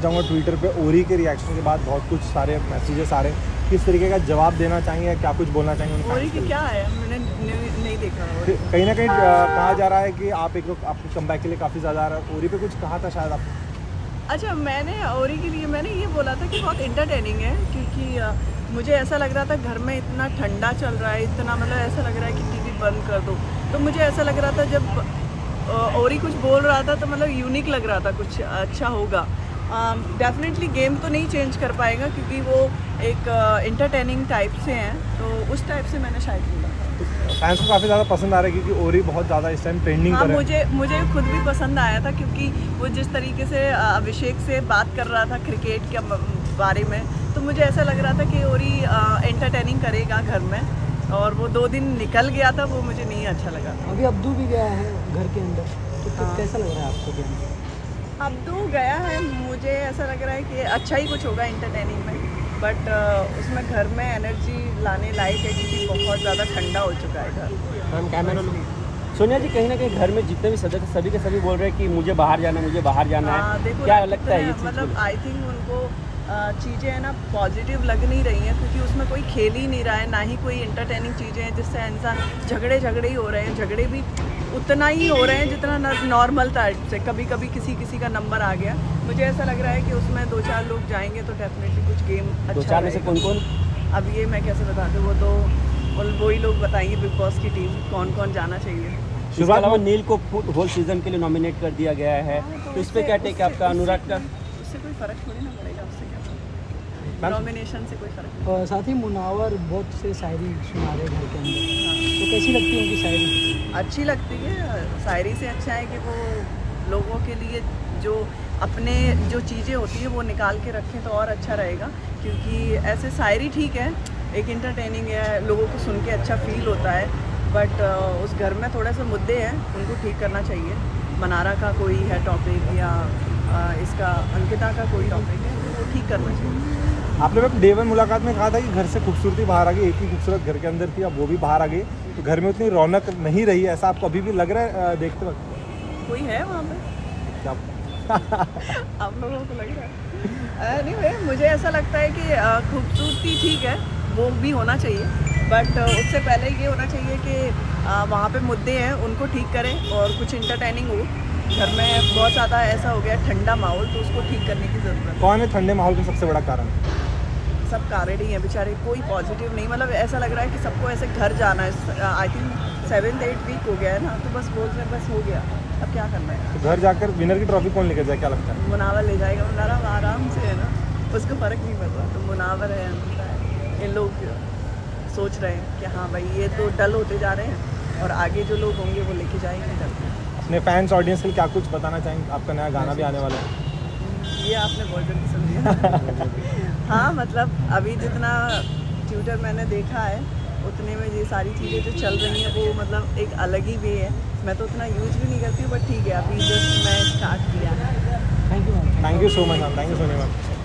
चाहूँगा ट्विटर पे ओरी के रिएक्शन के बाद बहुत कुछ सारे मैसेजेस आ रहे हैं, किस तरीके का जवाब देना चाहेंगे, क्या कुछ बोलना चाहेंगे? ओरी की क्या है, मैंने नहीं देखा। कहीं ना कहीं कहा जा रहा है कि आप आपके कमबैक के लिए काफ़ी ज़्यादा आ रहा है। ओरी पे कुछ कहा था शायद आपने? अच्छा, मैंने ओरी के लिए मैंने ये बोला था कि बहुत इंटरटेनिंग है, क्योंकि मुझे ऐसा लग रहा था घर में इतना ठंडा चल रहा है, इतना मतलब ऐसा लग रहा है कि टीवी बंद कर दो। तो मुझे ऐसा लग रहा था जब ओरी कुछ बोल रहा था तो मतलब यूनिक लग रहा था, कुछ अच्छा होगा। डेफिनेटली गेम तो नहीं चेंज कर पाएगा क्योंकि वो एक इंटरटेनिंग टाइप से हैं, तो उस टाइप से मैंने शायद बोला था। फैंस को काफ़ी ज़्यादा पसंद आ रहा है क्योंकि ओरी बहुत ज़्यादा इस टाइम ट्रेंडिंग हाँ, कर रहा है। मुझे खुद भी पसंद आया था क्योंकि वो जिस तरीके से अभिषेक से बात कर रहा था क्रिकेट के बारे में, तो मुझे ऐसा लग रहा था कि ओरी एंटरटेनिंग करेगा घर में, और वो 2 दिन निकल गया था, वो मुझे नहीं अच्छा लगा। अभी अब्दू भी गया है घर के अंदर, तो कैसा लग रहा है आपको गेम? अब्दू गया है, मुझे ऐसा लग रहा है कि अच्छा ही कुछ होगा एंटरटेनिंग में, बट उसमें घर में एनर्जी लाने लायक है क्योंकि बहुत ज़्यादा ठंडा हो चुका है घर। मैम कैमरा लो। सोनिया जी, कहीं ना कहीं घर में जितने भी सदस्य सभी के सभी बोल रहे हैं कि मुझे बाहर जाना है, मुझे बाहर जाना है, क्या लगता है ये चीज़? मतलब आई थिंक उनको चीज़ें है ना पॉजिटिव लग नहीं रही हैं, क्योंकि उसमें कोई खेल ही नहीं रहा है, ना ही कोई इंटरटेनिंग चीज़ें हैं जिससे इंसान झगड़े ही हो रहे हैं। झगड़े भी उतना ही हो रहे हैं जितना नॉर्मल टाइप से, कभी कभी किसी का नंबर आ गया। मुझे ऐसा लग रहा है कि उसमें 2-4 लोग जाएंगे तो डेफिनेटली कुछ गेम अच्छा 2-4 में से कौन? अब ये मैं कैसे बता दूँ, वो तो वही लोग बताएंगे बिग बॉस की टीम कौन जाना चाहिए। शुरुआत में नील को होल सीजन के लिए नॉमिनेट कर दिया गया है, तो इस पर क्या टेक है आपका? अनुराग का उससे कोई फ़र्क थोड़ी ना पड़ेगा, उससे क्या नॉमिनेशन से कोई फ़र्क। और साथ ही मुनावर बहुत से शायरी सुना रहे घर के अंदर, तो कैसी लगती है उनकी शायरी? अच्छी लगती है, शायरी से अच्छा है कि वो लोगों के लिए जो अपने जो चीज़ें होती हैं वो निकाल के रखें तो और अच्छा रहेगा, क्योंकि ऐसे शायरी ठीक है, एक इंटरटेनिंग है, लोगों को सुन के अच्छा फील होता है, बट उस घर में थोड़े से मुद्दे हैं, उनको ठीक करना चाहिए। मनारा का कोई है टॉपिक या इसका अंकिता का कोई टॉपिक है, वो ठीक करना चाहिए। आपने डे 1 मुलाकात में कहा था कि घर से खूबसूरती बाहर आ गई, एक ही खूबसूरत घर के अंदर थी, अब वो भी बाहर आ गई, तो घर में उतनी रौनक नहीं रही, ऐसा आपको अभी भी लग रहा है देखते वक्त? कोई है वहाँ पे क्या आप लोगों को लग रहा है? Anyway, मुझे ऐसा लगता है कि खूबसूरती ठीक है, वो भी होना चाहिए, बट उससे पहले ये होना चाहिए कि वहाँ पे मुद्दे हैं उनको ठीक करें और कुछ इंटरटेनिंग हो। घर में बहुत ज़्यादा ऐसा हो गया ठंडा माहौल, तो उसको ठीक करने की ज़रूरत है। कौन है ठंडे माहौल का सबसे बड़ा कारण? सब कारण ही है बेचारे, कोई पॉजिटिव नहीं, मतलब ऐसा लग रहा है कि सबको ऐसे घर जाना है। आई थिंक 7-8 वीक हो गया है ना, तो बस बोल रहे बस हो गया, अब क्या करना है? तो घर जाकर विनर की ट्रॉफी कौन लेकर जाए, क्या लगता है? मुनावर ले जाएगा, मुनावर आराम से है ना, उसको फ़र्क नहीं पड़ रहा, तो मुनावर है, अनंता है, ये लोग सोच रहे हैं कि हाँ भाई ये तो डल होते जा रहे हैं और आगे जो लोग होंगे वो लेके जाएंगे डल। अपने फैंस ऑडियंस के लिए क्या कुछ बताना चाहेंगे? आपका नया गाना भी आने वाला है। ये आपने बहुत जल्दी समझ लिया। हाँ, मतलब अभी जितना ट्विटर मैंने देखा है उतने में ये सारी चीज़ें जो चल रही हैं वो मतलब एक अलग ही वे है। मैं तो उतना यूज़ भी नहीं करती हूँ, बट ठीक है, अभी जस्ट मैं स्टार्ट किया है। Thank you ma'am. Thank you so much ma'am, thank you so much ma'am.